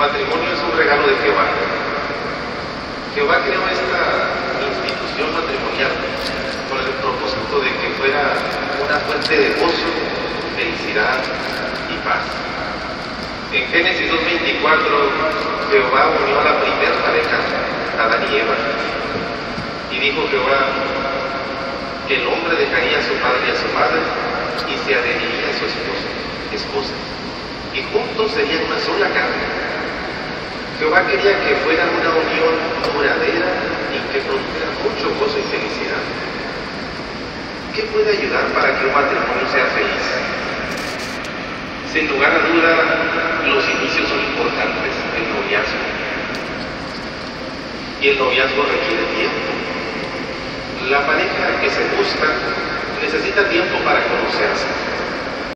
matrimonio es un regalo de Jehová. Jehová creó esta institución matrimonial con el propósito de que fuera una fuente de gozo, felicidad y paz. En Génesis 2:24, Jehová unió a la primera pareja, Adán y Eva, y dijo Jehová que el hombre dejaría a su padre y a su madre y se adheriría a su esposa, y juntos serían una sola carne. Jehová quería que fuera una unión duradera y que produjera mucho gozo y felicidad. ¿Qué puede ayudar para que un matrimonio sea feliz? Sin lugar a duda, los inicios son importantes, el noviazgo. Y el noviazgo requiere tiempo. La pareja que se busca necesita tiempo para conocerse.